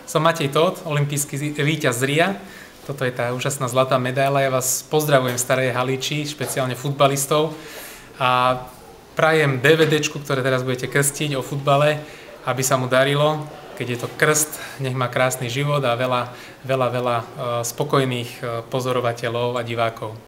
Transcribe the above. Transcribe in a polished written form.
Som Matej Tóth, olympijský víťaz z Ria. Toto je tá úžasná zlatá medaila. Ja vás pozdravujem v Starej Haliči, špeciálne futbalistov. A prajem DVDčku, ktoré teraz budete krstiť o futbale, aby sa mu darilo. Keď je to krst, nech má krásny život a veľa spokojných pozorovateľov a divákov.